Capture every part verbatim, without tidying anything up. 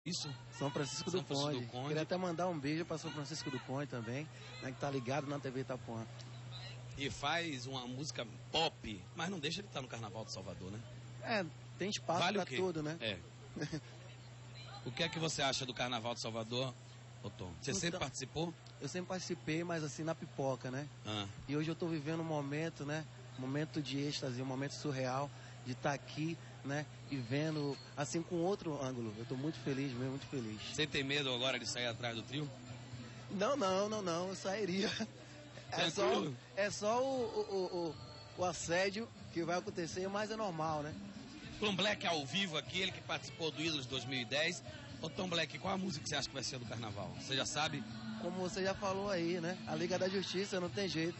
Isso? São Francisco, São do, Francisco Conde. do Conde. Queria até mandar um beijo para São Francisco do Conde também, né, que tá ligado na T V Itapuã. E faz uma música pop, mas não deixa de estar no Carnaval de Salvador, né? É, tem espaço Vale para o quê? tudo, né? É. O que é que você acha do Carnaval de Salvador, ô Tom? Você Então, sempre participou? Eu sempre participei, mas assim, na pipoca, né? Ah. E hoje eu tô vivendo um momento, né? Um momento de êxtase, um momento surreal de estar aqui, né? E vendo, assim, com outro ângulo. Eu tô muito feliz mesmo, muito feliz. Você tem medo agora de sair atrás do trio? Não, não, não, não, eu sairia. É só, Tranquilo? é só o, o, o, o assédio que vai acontecer, mas é normal, né? Tom Black ao vivo aqui, ele que participou do Ídolos dois mil e dez. Ô Tom Black, qual a música que você acha que vai ser do Carnaval? Você já sabe? Como você já falou aí, né? A Liga da Justiça não tem jeito.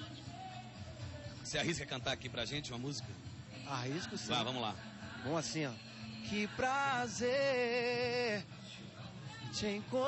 Você arrisca cantar aqui pra gente uma música? Arrisco sim. Vá, vamos lá. Vamos assim, ó. Que prazer te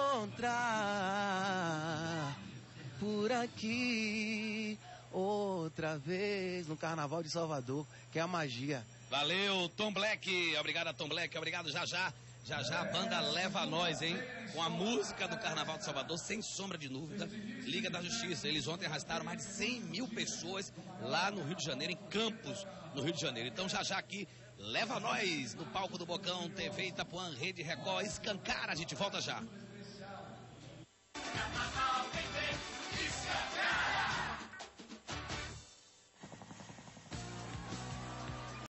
encontrar por aqui outra vez no Carnaval de Salvador, que é a magia. Valeu, Tom Black. Obrigado a Tom Black. Obrigado, já já. Já já a banda leva a nós, hein? Com a música do Carnaval de Salvador, sem sombra de dúvida. Liga da Justiça. Eles ontem arrastaram mais de cem mil pessoas lá no Rio de Janeiro, em Campos, no Rio de Janeiro. Então já já aqui, leva a nós no palco do Bocão, T V Itapuã, Rede Record, Escancara. A gente volta já.